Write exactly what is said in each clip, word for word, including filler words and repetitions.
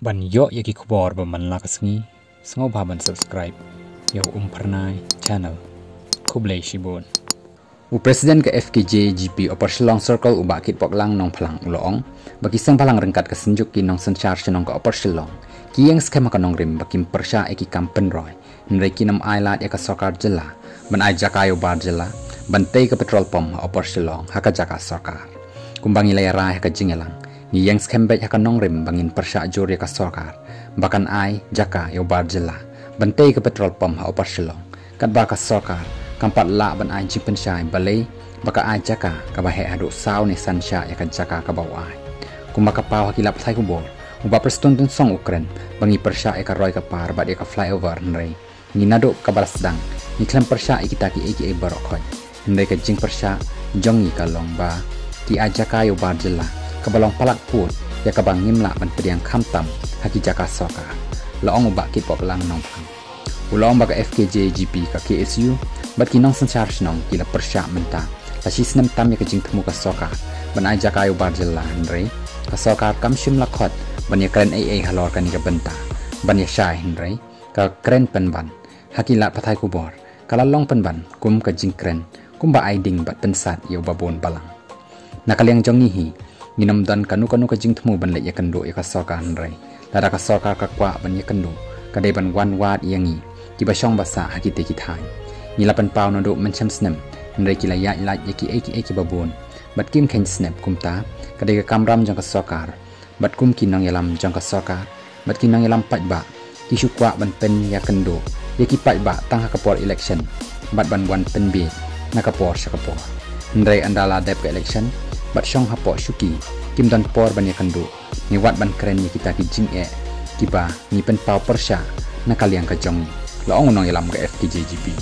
Ban yo yaki kubor ba man lakas ngi sengo ba ban subscribe yo um pernai channel kublai shibon u president ke F K J G P operation long circle u bakit pok lang nong phalang ulong bagi sang phalang rengkat ke senjuk ki nong senchar chenong ke operation long ki yang skema ka nong rim bakim persha eki kampen roy nrei ki nam ailat eka sokar jela ban ai jakayo bar jela bantai ke petrol pom operation long haka jaka sokar kumbangi layara haka jingelang ni yang skembet haka nong rim bangin persha jori ka sokar bakan ai jaka yo bar jela bantai ke petrol pom operation long kat ba ka sokar kampat la ban ai jing pensyai balai baka ai jaka ka bahe hadu saw ni sansha ya ka jaka ka bawa ai kumba ka paw hakilap thai kubor uba preston tun song ukren bangi persha e ka roy ka par ba de ka flyover nrei ni nado ka barasdang ni klem persha e kita ki e ki e barokhoy nrei ka jing persha jongi ka long ba ki ai jaka yo bar jela ka balong palak put ya ka bang ngimla ban pediang khamtam haki jaka soka laong uba ki pok lang nong phang ulong ba ka F K J G P ka K S U bat kinong senchar snong kila persya menta la sisnem tam ya ka jing thmu ka soka ban ai jaka yo bar jela nrei ka soka kam shim la khot ban ya kren ai ai halor ka ni ka benta ban ya shai nrei ka kren pen ban hakila pathai kubor kala long pen ban kum ka jing kren kum ba ai ding bat pensat yo babon balang nakaliang jongi hi nginam dan kanu kanu ka jing thmu ban le ya kando ya ka soka nrei la ka soka ka kwa ban ya kando ka dei ban wan wat yangi ki ba shong basa hakite ki thai ni lapan pau no do mencham snem nrei ki la ya la ya ki e ki e ki babon bat kim khen snap kumta ka dei ka kamram jang ka sokar bat kum ki nang yalam jang ka sokar bat ki nang yalam pat ba ki shukwa ban pen ya kando ya ki pat ba tang ka por election bat ban wan pen bi na ka por sha ka por nrei andala dep ka election bat shong ha po shuki kim dan por ban ya kando ni wat ban kren ni kita ki jing e ki ba ni pen pau persha na kaliang ka jong laong nong yalam ka F K J G P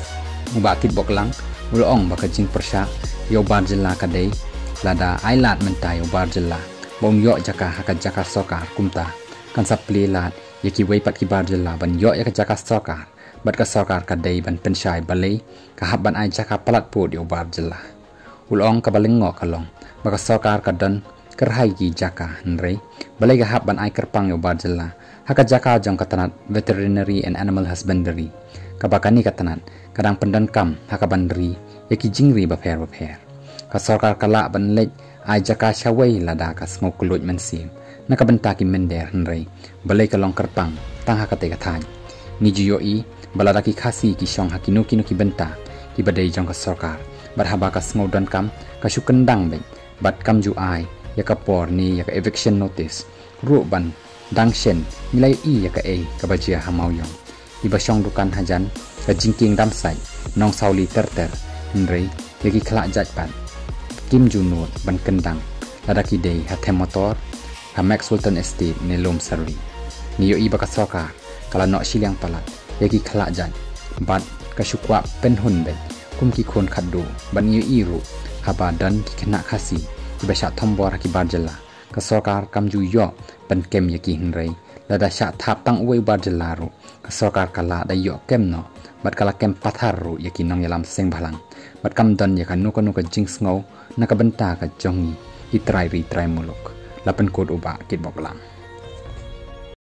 ubakit bok lang ulong baka jing persha yo bar jela ka dei lada ailat mentai yo bar jela bom yo jaka haka jaka sokar kumta kan sapli lat yaki wei pat ki bar jela ban yo ya ka jaka sokar bat ka sokar ka dei ban penshai balai ka hab ban ai jaka palat pod yo bar jela ulong ka balengo kalong baka sokar ka dan kerhai ki jaka nrei balai ka hab ban ai kerpang yo bar jela haka jaka jong katanat veterinary and animal husbandry kabakani katanat kadang pendan kam haka bandri yaki jingri ba pher ba pher ka sarkar kala ban lej ai jaka shawai lada ka sngo kulut mensim nakabenta ki mender nrei balai ka long kerpang tang haka te kathan ni jiyo i balada ki khasi ki shong hakino kino ki benta ki badai jong ka sarkar bar haba ka sngo dan kam ka shukendang be bat kam ju ai yaka por ni yaka eviction notice ru ban dangshen nilai i yaka e kabajia hamauyong iba shong dukan hajan ka jingking damsai nong sauli terter nrei yaki khala jatpan kim junut ban kendang ladaki dei hathe motor ha Max Sultan Estate ne lom sarwi niyo iba ka soka kala no siliang palat yaki khala jat bat ka shukwa pen hun be kum ki khon khaddu ban niyo iru haba dan ki khna khasi iba sha thombor ki barjala ka sokar kamju yo ban kem yaki nrei lada sha thap tang uai barjala ru ka sokar kala da yo kem no bat kala kem pathar ru yaki nong yalam seng balang bat kam dan yaka nuka nuka jing sngo nakabenta ka jongi itrai ri trai muluk lapan kod uba kit boklam